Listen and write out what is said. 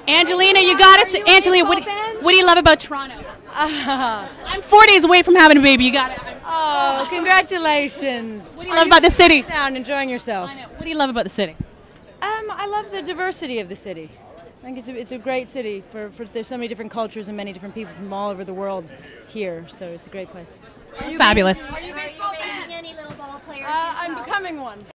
Angelina, you got us. Angelina, what do you love about Toronto? I'm 4 days away from having a baby. You got it. Oh, congratulations. What do you love about the city? Down, enjoying yourself. I know. What do you love about the city? I love the diversity of the city. I think it's a great city there's so many different cultures and many different people from all over the world here, so it's a great place. Fabulous. Are you baseball fans? Any little ball players? I'm becoming one.